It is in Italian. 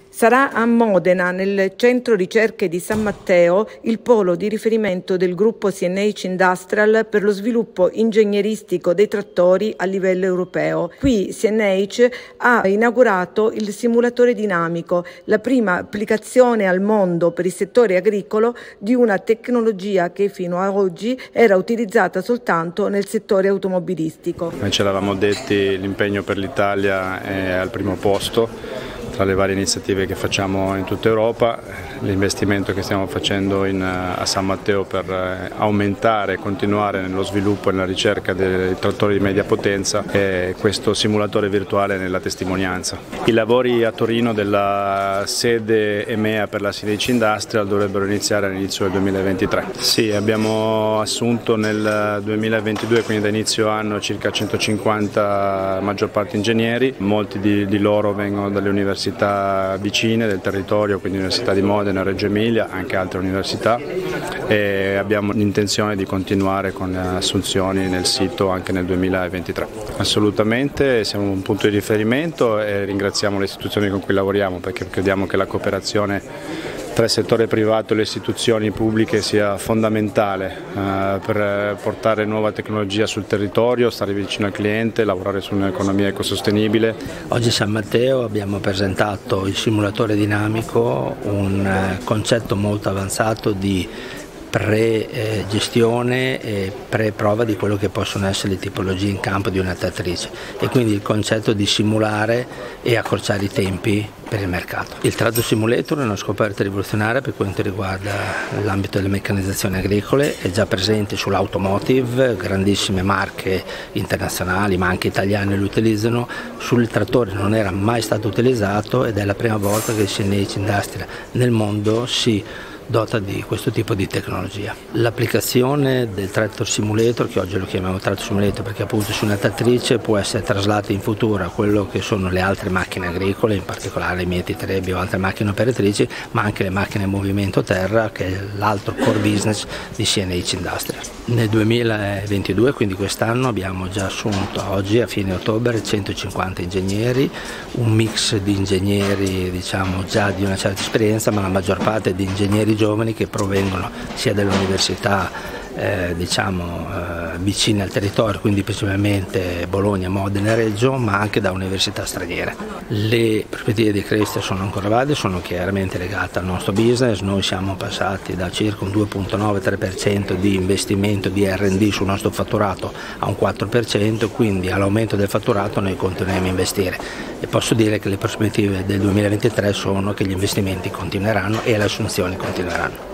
Sarà a Modena, nel centro ricerche di San Matteo, il polo di riferimento del gruppo CNH Industrial per lo sviluppo ingegneristico dei trattori a livello europeo. Qui CNH ha inaugurato il simulatore dinamico, la prima applicazione al mondo per il settore agricolo di una tecnologia che fino a oggi era utilizzata soltanto nel settore automobilistico. Noi ce l'avevamo detti, l'impegno per l'Italia è al primo posto. Tra le varie iniziative che facciamo in tutta Europa, l'investimento che stiamo facendo a San Matteo per aumentare e continuare nello sviluppo e nella ricerca dei trattori di media potenza e questo simulatore virtuale nella testimonianza. I lavori a Torino della sede EMEA per la CNH Industrial dovrebbero iniziare all'inizio del 2023. Sì, abbiamo assunto nel 2022, quindi da inizio anno, circa 150 maggior parte ingegneri, molti di loro vengono dalle università vicine del territorio, quindi Università di Modena, Reggio Emilia, anche altre università, e abbiamo l'intenzione di continuare con assunzioni nel sito anche nel 2023. Assolutamente, siamo un punto di riferimento e ringraziamo le istituzioni con cui lavoriamo, perché crediamo che la cooperazione tra il settore privato e le istituzioni pubbliche sia fondamentale per portare nuova tecnologia sul territorio, stare vicino al cliente, lavorare su un'economia ecosostenibile. Oggi a San Matteo abbiamo presentato il simulatore dinamico, un concetto molto avanzato di pre-gestione e pre-prova di quello che possono essere le tipologie in campo di una trattatrice, e quindi il concetto di simulare e accorciare i tempi per il mercato. Il Tratto Simulator è una scoperta rivoluzionaria per quanto riguarda l'ambito delle meccanizzazioni agricole, è già presente sull'automotive, grandissime marche internazionali ma anche italiane lo utilizzano. Sul trattore non era mai stato utilizzato ed è la prima volta che il CNH Industrial nel mondo si dota di questo tipo di tecnologia. L'applicazione del Tractor Simulator, che oggi lo chiamiamo Tractor Simulator perché appunto su una trattatrice, può essere traslata in futuro a quello che sono le altre macchine agricole, in particolare i mieti trebi o altre macchine operatrici, ma anche le macchine in movimento terra, che è l'altro core business di CNH Industrial. Nel 2022, quindi quest'anno, abbiamo già assunto oggi a fine ottobre 150 ingegneri, un mix di ingegneri diciamo già di una certa esperienza, ma la maggior parte di ingegneri giovani che provengono sia dalle università vicine al territorio, quindi principalmente Bologna, Modena e Reggio, ma anche da università straniere. Le prospettive di crescita sono ancora valide, sono chiaramente legate al nostro business. Noi siamo passati da circa un 2,9-3% di investimento di R&D sul nostro fatturato a un 4%, quindi all'aumento del fatturato noi continuiamo a investire, e posso dire che le prospettive del 2023 sono che gli investimenti continueranno e le assunzioni continueranno.